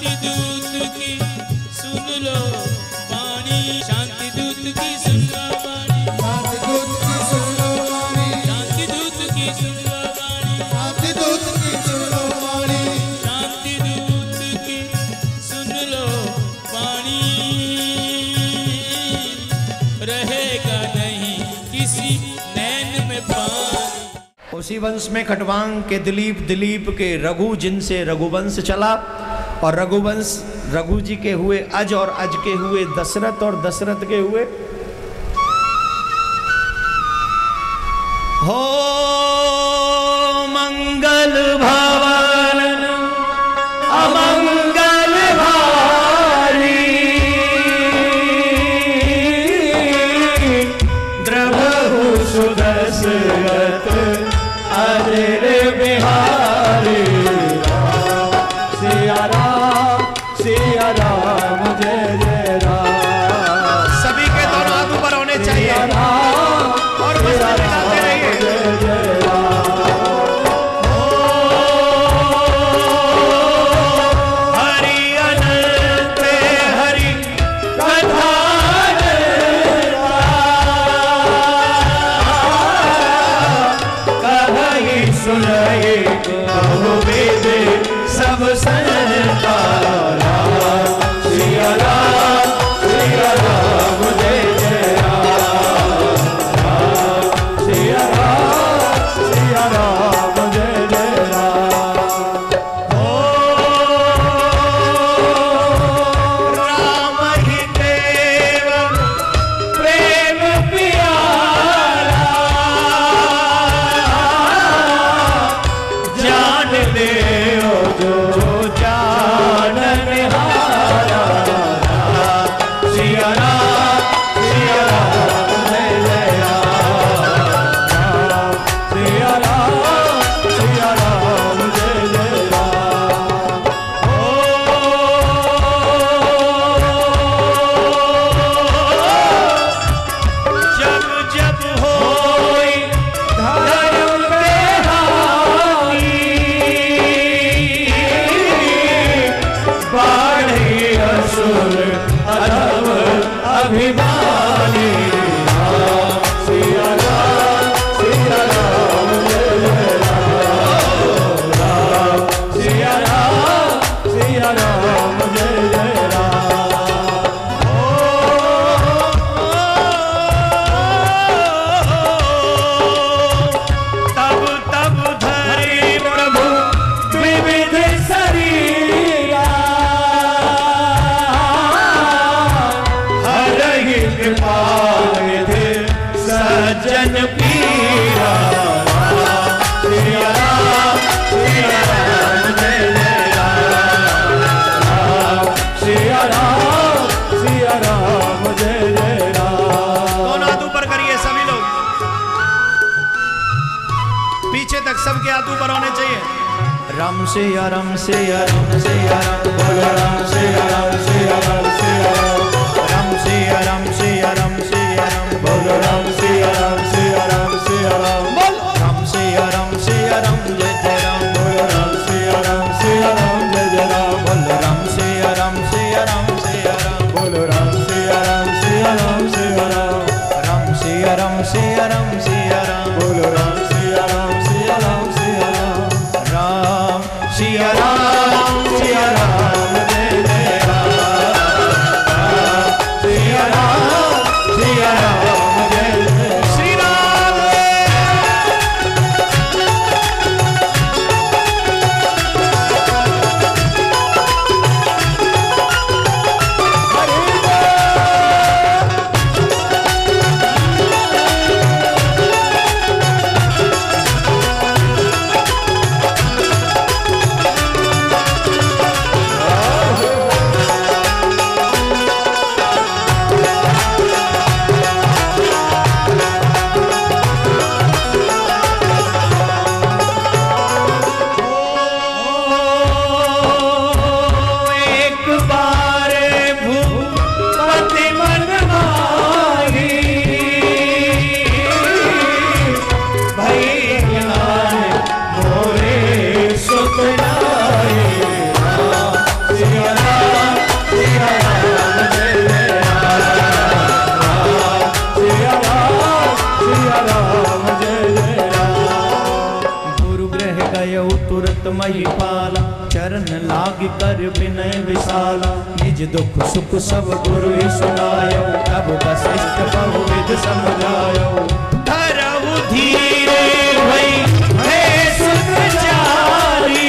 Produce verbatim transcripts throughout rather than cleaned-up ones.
शांति दूत की सुन लो वाणी, शांति दूत की सुन लो वाणी, शांति दूत की सुन लो वाणी, शांति दूत की सुन लो वाणी, शांति दूत की सुन लो वाणी, शांति दूत की सुन लो वाणी। रहेगा नहीं किसी नैन में पानी। उसी वंश में खटवांग के दिलीप, दिलीप के रघु, जिनसे रघुवंश चला, और रघुवंश रघु जी के हुए अज, और अज के हुए दशरथ, और दशरथ के हुए हो मंगल भवन अमंगल भारी, द्रवहु सुदशरथ अजर बिहारी। सिया राम सिया राम जय जय राम। सभी के दोनों हाथ ऊपर होने चाहिए और मस्ती निकालते रहिए। जय जय राम। हरि अनंत हरि कथा कहि सुनहि बहुविध सब संता। सिया राम सिया राम जय जय राम। सिया राम सिया राम जय जय राम। ओ राम ही केवल प्रेम प्यारा, जान दे जो जाननहारा। सिया राम सिया राम जय जय राम। सिया राम सिया राम जय जय राम। ओ जब जब होई धर्म पे हानि, बाढ़े असुर अधम अभिमानी। सिया राम सिया राम जय जय राम। सिया राम सिया राम जय जय राम। ओ तब तब धरे प्रभु विविध शरीरा, हरहि कृपा निधि सज्जन पीरा। सिया राम सिया राम जय जय राम। सिया राम सिया राम जय जय राम। दोनों हाथ ऊपर करिए सभी लोग, पीछे तक सबके हाथ ऊपर होने चाहिए। राम सिया राम सिया राम सिया राम, बोलो राम सिया राम सिया राम सिया राम। राम सिया राम सिया राम सिया राम, बोलो राम सिया राम सिया राम सिया राम। बोल राम सिया राम सिया राम जय जय राम, बोलो राम सिया राम सिया राम जय जय राम। बोलो राम सिया राम सिया राम सिया राम, बोलो राम सिया राम सिया राम सिया राम। राम सिया राम सिया राम सिया राम, बोलो राम सिया राम सिया राम सिया राम। राम सिया राम सिया राम जय जय राम। महिपाला, चरण लाग कर विनय विशाला, निज दुख सुख सब गुरु सुनायो, तब वशिष्ठ बहुविध समझायो। धरऊ धीरे भई है सुख चारी,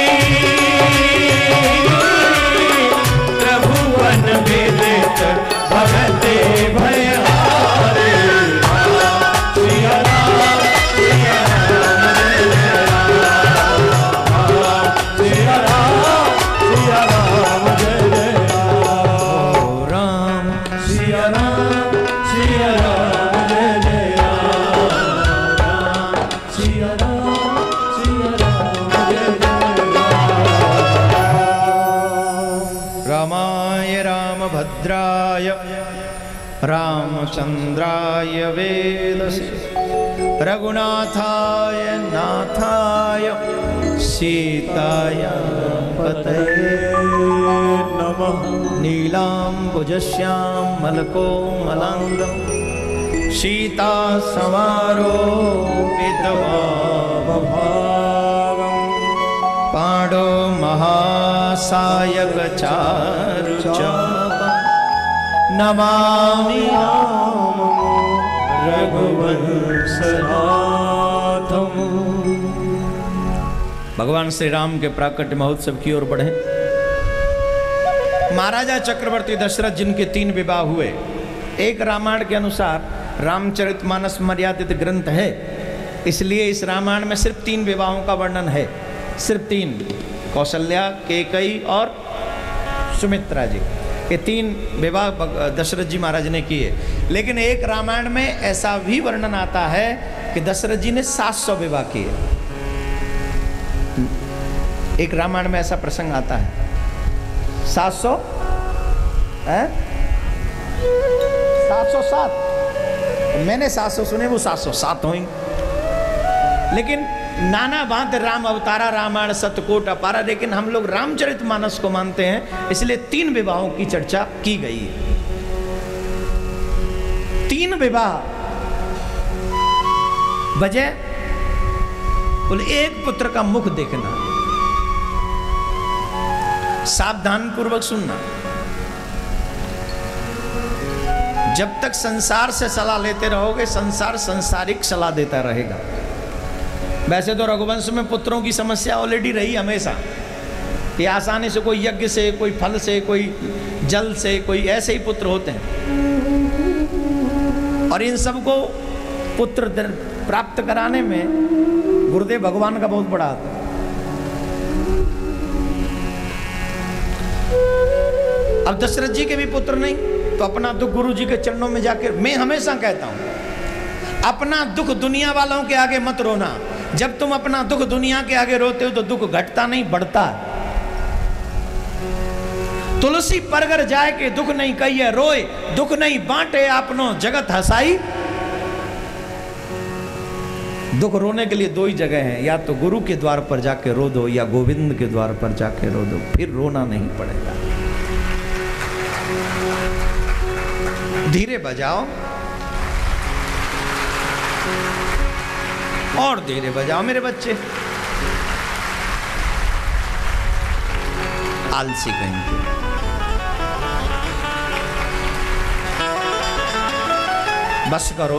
प्रभुवन विदित भगते भयहारे। सिया राम सिया राम जय जय राम, सिया राम सिया राम जय जय राम, सिया राम सिया राम जय जय राम, सिया राम सिया राम जय जय राम। रामाय रामभद्राय रामचंद्राय वेदसे, रघुनाथाय नाथाय सीताय पतये नमः। नीलाम्बुजश्यामलकोमलाङ्गं सीता समारोपितभावं, पाणो महासायक चारुचापं, नमामि रामं रघुवंशनाथम्। भगवान श्री राम के प्राकट्य महोत्सव की ओर बढ़े। महाराजा चक्रवर्ती दशरथ जिनके तीन विवाह हुए, एक रामायण के अनुसार रामचरितमानस मर्यादित ग्रंथ है, इसलिए इस रामायण में सिर्फ तीन विवाहों का वर्णन है, सिर्फ तीन, कौशल्या, कैकेयी और सुमित्रा जी, ये तीन विवाह दशरथ जी महाराज ने किए। लेकिन एक रामायण में ऐसा भी वर्णन आता है कि दशरथ जी ने सात सौ विवाह किए। एक रामायण में ऐसा प्रसंग आता है, सात सौ सात सौ सात, मैंने सात सौ सुने, वो सात सौ सात होंगे। लेकिन नाना भांत राम अवतारा रामायण सतकोट अपारा, लेकिन हम लोग रामचरितमानस को मानते हैं, इसलिए तीन विवाहों की चर्चा की गई है। तीन विवाह, वजह बोले एक पुत्र का मुख देखना, सावधान पूर्वक सुनना। जब तक संसार से सलाह लेते रहोगे, संसार संसारिक सलाह देता रहेगा। वैसे तो रघुवंश में पुत्रों की समस्या ऑलरेडी रही हमेशा, कि आसानी से कोई यज्ञ से, कोई फल से, कोई जल से, कोई ऐसे ही पुत्र होते हैं, और इन सबको पुत्र प्राप्त कराने में गुरुदेव भगवान का बहुत बड़ा हाथ है। अब दशरथ जी के भी पुत्र नहीं, तो अपना दुख गुरु जी के चरणों में जाकर, मैं हमेशा कहता हूं, अपना दुख दुनिया वालों के आगे मत रोना। जब तुम अपना दुख दुनिया के आगे रोते हो तो दुख घटता नहीं, बढ़ता है। तुलसी परगर जाए के दुख नहीं कहिए रोए, दुख नहीं बांटे आपनो जगत हसाई। दुख रोने के लिए दो ही जगह हैं, या तो गुरु के द्वार पर जाके रो दो, या गोविंद के द्वार पर जाके रो दो, फिर रोना नहीं पड़ेगा। धीरे बजाओ और धीरे बजाओ मेरे बच्चे, आलसी कहीं के। बस करो।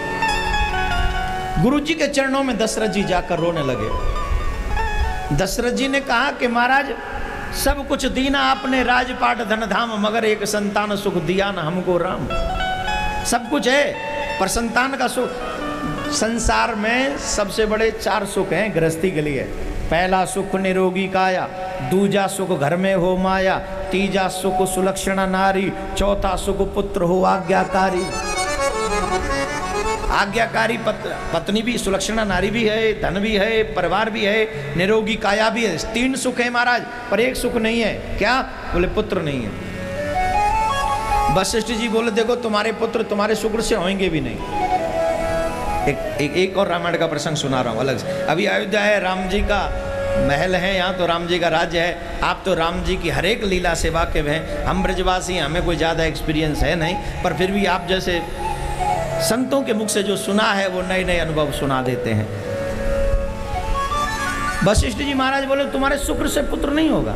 गुरु जी के चरणों में दशरथ जी जाकर रोने लगे। दशरथ जी ने कहा कि महाराज, सब कुछ दीना आपने, राजपाट धन धाम, मगर एक संतान सुख दिया न हमको राम। सब कुछ है, पर संतान का सुख, संसार में सबसे बड़े चार सुख हैं गृहस्थी के लिए। पहला सुख निरोगी काया, दूजा सुख घर में हो माया, तीजा सुख सुलक्षणा नारी, चौथा सुख पुत्र हो आज्ञाकारी। आज्ञाकारी पत, पत्नी भी, सुलक्षणा नारी भी है, धन भी है, परिवार भी है, निरोगी काया भी है। तीन सुख है महाराज, पर एक सुख नहीं है। क्या? बोले पुत्र नहीं है। वशिष्ठ जी बोले देखो तुम्हारे पुत्र तुम्हारे शुक्र से होंगे भी नहीं। एक, एक एक और रामायण का प्रसंग सुना रहा हूँ अलग से। अभी अयोध्या है, राम जी का महल है, यहाँ तो राम जी का राज्य है। आप तो राम जी की हर एक लीला से वाकिफ हैं। हम ब्रजवासी, हमें कोई ज़्यादा एक्सपीरियंस है नहीं, पर फिर भी आप जैसे संतों के मुख से जो सुना है वो नए नए अनुभव सुना देते हैं। वशिष्ठ जी महाराज बोले तुम्हारे शुक्र से पुत्र नहीं होगा।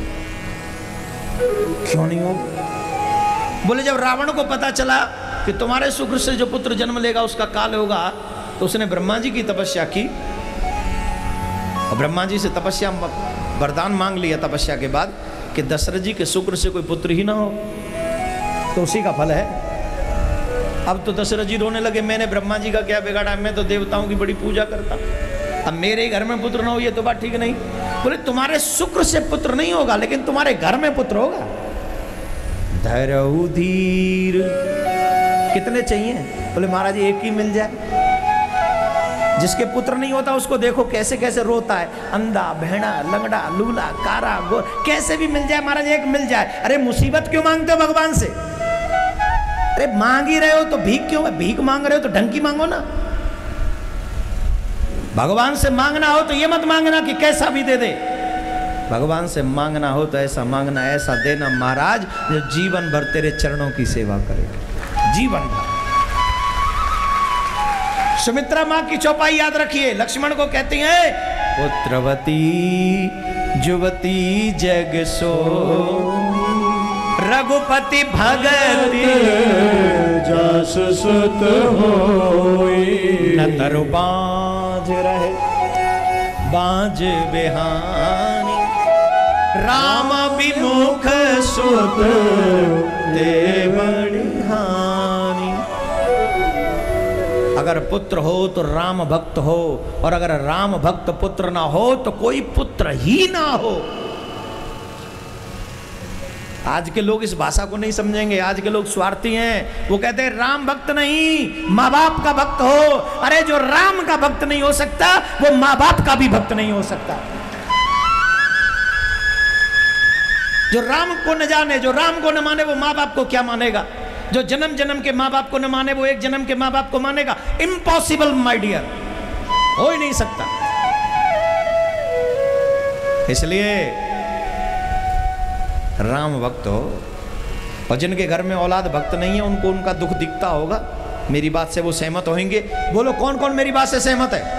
क्यों नहीं होगा? बोले जब रावण को पता चला कि तुम्हारे शुक्र से जो पुत्र जन्म लेगा उसका काल होगा, तो उसने ब्रह्मा जी की तपस्या की और ब्रह्मा जी से तपस्या वरदान मांग लिया तपस्या के बाद कि दशरथ जी के शुक्र से कोई पुत्र ही ना हो, तो उसी का फल है। अब तो दशरथ जी रोने लगे, मैंने ब्रह्मा जी का क्या बिगाड़ा, मैं तो देवताओं की बड़ी पूजा करता, अब मेरे घर में पुत्र ना हो ये तो बात ठीक नहीं। बोले तुम्हारे शुक्र से पुत्र नहीं होगा लेकिन तुम्हारे घर में पुत्र होगा। धरऊ धीर कितने चाहिए? बोले महाराज एक ही मिल जाए। जिसके पुत्र नहीं होता उसको देखो कैसे कैसे रोता है, अंधा भेड़ा लंगड़ा लूला कारा गोर, कैसे भी मिल जाए महाराज, एक मिल जाए। अरे मुसीबत क्यों मांगते हो भगवान से? अरे मांग ही रहे हो तो भीख क्यों? भीख मांग रहे हो तो ढंग की मांगो ना। भगवान से मांगना हो तो ये मत मांगना कि कैसा भी दे दे। भगवान से मांगना हो तो ऐसा मांगना, ऐसा देना महाराज जो जीवन भर तेरे चरणों की सेवा करेगा, जीवन भर। सुमित्रा मां की चौपाई याद रखिए, लक्ष्मण को कहती हैं पुत्रवती जुवती जग सो रघुपति भगति जस सुत होई न तरु बाँझ रहे बाँझ बिहानी राम विमुख सुत ते बड़ी हानि। अगर पुत्र हो तो राम भक्त हो, और अगर राम भक्त पुत्र ना हो तो कोई पुत्र ही ना हो। आज के लोग इस भाषा को नहीं समझेंगे, आज के लोग स्वार्थी हैं। वो कहते हैं राम भक्त नहीं माँ बाप का भक्त हो। अरे जो राम का भक्त नहीं हो सकता वो माँ बाप का भी भक्त नहीं हो सकता। जो राम को न जाने, जो राम को न माने वो माँ बाप को क्या मानेगा? जो जन्म जन्म के माँ बाप को न माने वो एक जन्म के माँ बाप को मानेगा? इम्पॉसिबल माय डियर, हो ही नहीं सकता। इसलिए राम भक्त हो, और जिनके घर में औलाद भक्त नहीं है उनको उनका दुख दिखता होगा। मेरी बात से वो सहमत होंगे? बोलो कौन कौन मेरी बात से सहमत है?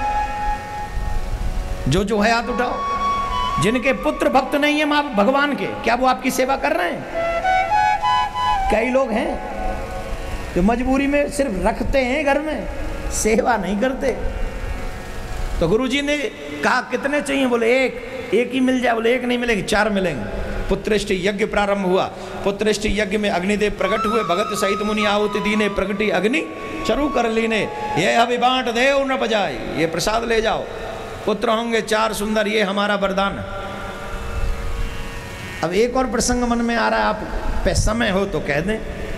जो जो है हाथ उठाओ। जिनके पुत्र भक्त नहीं है मां भगवान के, क्या वो आपकी सेवा कर रहे हैं? कई लोग हैं जो मजबूरी में सिर्फ रखते हैं घर में, सेवा नहीं करते। तो गुरुजी ने कहा कितने चाहिए? बोले एक। एक ही मिल जाए? बोले एक नहीं मिलेंगे, चार मिलेंगे। पुत्रेष्टि यज्ञ प्रारंभ हुआ। पुत्रेष्टि यज्ञ में अग्निदेव प्रकट हुए, भगत सहित मुनि आहुति दीने, प्रगति अग्नि चरु कर लीने, ये अभी बांट देव न बजाए, ये प्रसाद ले जाओ, पुत्र होंगे चार सुंदर, ये हमारा वरदान है। अब एक और प्रसंग मन में आ रहा है, आप पे समय हो तो कह दें,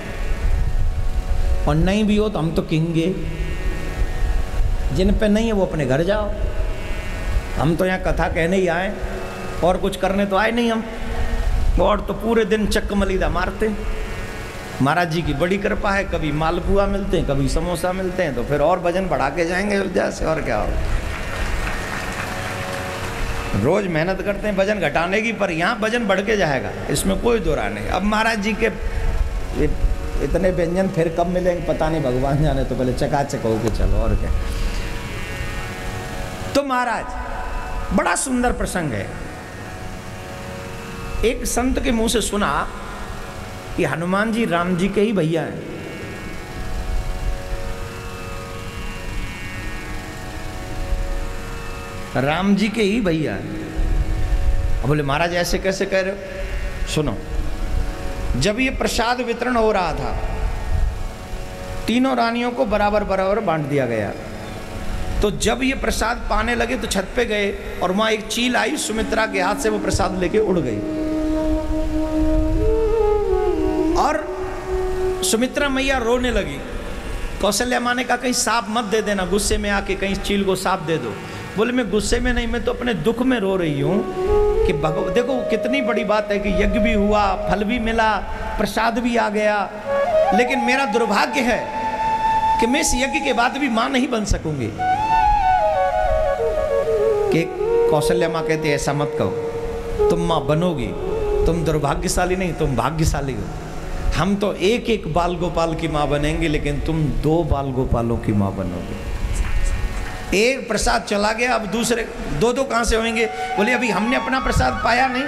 और नहीं भी हो तो हम तो कहेंगे। जिन पे नहीं है वो अपने घर जाओ, हम तो यहाँ कथा कहने ही आए, और कुछ करने तो आए नहीं हम। और तो पूरे दिन चक्क मलीदा मारते। महाराज जी की बड़ी कृपा है, कभी मालपुआ मिलते हैं, कभी समोसा मिलते हैं, तो फिर और वजन बढ़ा के जाएंगे जैसे, और क्या हो। रोज मेहनत करते हैं वजन घटाने की, पर यहाँ वजन बढ़ के जाएगा, इसमें कोई दो राय नहीं। अब महाराज जी के इतने व्यंजन फिर कब मिलेंगे पता नहीं, भगवान जाने, तो पहले चकाचक हो के चलो, और क्या। तो महाराज बड़ा सुंदर प्रसंग है। एक संत के मुंह से सुना कि हनुमान जी राम जी के ही भैया हैं। राम जी के ही भैया हैं। बोले महाराज ऐसे कैसे कह रहे हो? सुनो, जब ये प्रसाद वितरण हो रहा था, तीनों रानियों को बराबर बराबर बांट दिया गया। तो जब ये प्रसाद पाने लगे तो छत पे गए, और वहां एक चील आई, सुमित्रा के हाथ से वो प्रसाद लेके उड़ गई। और सुमित्रा मैया रोने लगी। कौशल्या माँ ने कहा कहीं सांप मत दे देना, गुस्से में आके कहीं चील को सांप दे दो। बोले मैं गुस्से में नहीं, मैं तो अपने दुख में रो रही हूँ कि भगव देखो कितनी बड़ी बात है कि यज्ञ भी हुआ, फल भी मिला, प्रसाद भी आ गया, लेकिन मेरा दुर्भाग्य है कि मैं इस यज्ञ के बाद भी माँ नहीं बन सकूंगी। कि कौशल्या माँ कहती है ऐसा मत कहो, तुम माँ बनोगी, तुम दुर्भाग्यशाली नहीं, तुम भाग्यशाली हो। हम तो एक एक बाल गोपाल की माँ बनेंगे, लेकिन तुम दो बाल गोपालों की माँ बनोगे। एक प्रसाद चला गया, अब दूसरे दो दो कहाँ से होंगे? बोले अभी हमने अपना प्रसाद पाया नहीं,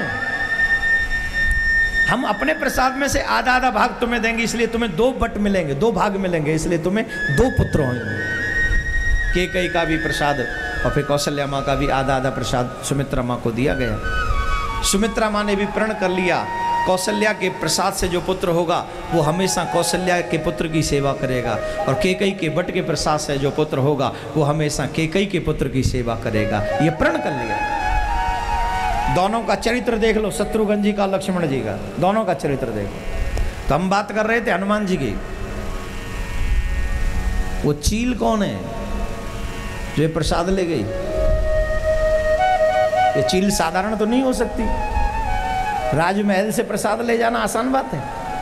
हम अपने प्रसाद में से आधा आधा भाग तुम्हें देंगे, इसलिए तुम्हें दो बट मिलेंगे, दो भाग मिलेंगे, इसलिए तुम्हें दो पुत्र होंगे। कैकेयी का भी प्रसाद और फिर कौशल्या माँ का भी आधा आधा प्रसाद सुमित्रा माँ को दिया गया। सुमित्रा माँ ने भी प्रण कर लिया, कौशल्या के प्रसाद से जो पुत्र होगा वो हमेशा कौशल्या के पुत्र की सेवा करेगा, और कैकेयी के बट के प्रसाद से जो पुत्र होगा वो हमेशा कैकेयी के पुत्र की सेवा करेगा। ये प्रण कर लिया। दोनों का चरित्र देख लो, शत्रुघ्न जी का, लक्ष्मण जी का, दोनों का चरित्र देखो। तो हम बात कर रहे थे हनुमान जी की। वो चील कौन है जो ये प्रसाद ले गई? ये चील साधारण तो नहीं हो सकती, राजमहल से प्रसाद ले जाना आसान बात है।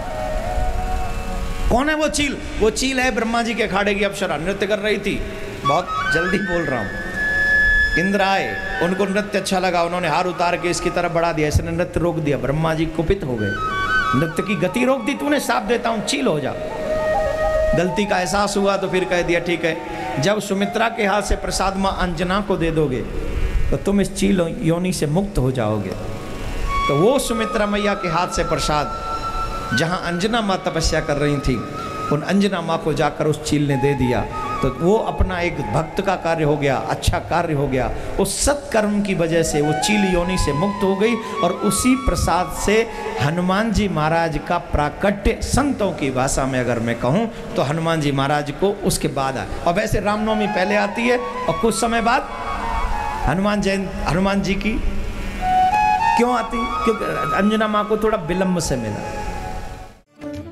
कौन है वो चील? वो चील है ब्रह्मा जी के अखाड़े की अप्सरा, नृत्य कर रही थी। बहुत जल्दी बोल रहा हूं। इंद्र आए, उनको नृत्य अच्छा लगा, उन्होंने हार उतार के इसकी तरफ बढ़ा दिया, इसने नृत्य रोक दिया। ब्रह्मा जी कुपित हो गए, नृत्य की गति रोक दी तूने, साफ देता हूं चील हो जा। गलती का एहसास हुआ तो फिर कह दिया ठीक है, जब सुमित्रा के हाथ से प्रसाद मां अंजना को दे दोगे तो तुम इस चील योनि से मुक्त हो जाओगे। तो वो सुमित्रा मैया के हाथ से प्रसाद जहां अंजना माँ तपस्या कर रही थी, उन अंजना माँ को जाकर उस चील ने दे दिया। तो वो अपना एक भक्त का कार्य हो गया, अच्छा कार्य हो गया। उस सत्कर्म की वजह से वो चील योनि से मुक्त हो गई, और उसी प्रसाद से हनुमान जी महाराज का प्राकट्य, संतों की भाषा में अगर मैं कहूँ तो हनुमान जी महाराज को उसके बाद आया। और वैसे रामनवमी पहले आती है और कुछ समय बाद हनुमान जयंती, हनुमान जी की क्यों आती? क्योंकि अंजना माँ को थोड़ा विलंब से मिला।